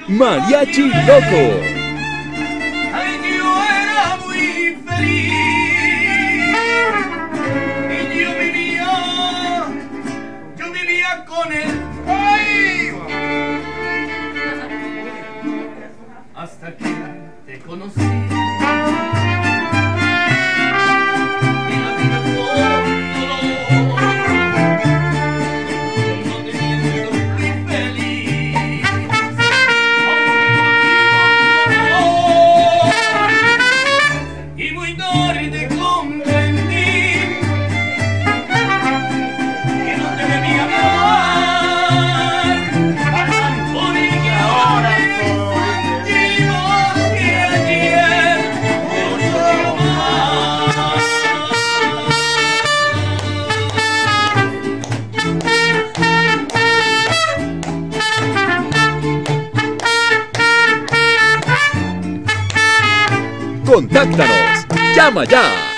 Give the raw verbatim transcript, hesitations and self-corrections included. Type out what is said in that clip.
Mariachi Loco. Ay, yo era muy feliz. Y yo vivía, yo vivía con él. Ay, hasta que te conocí. Contáctanos. Llama ya.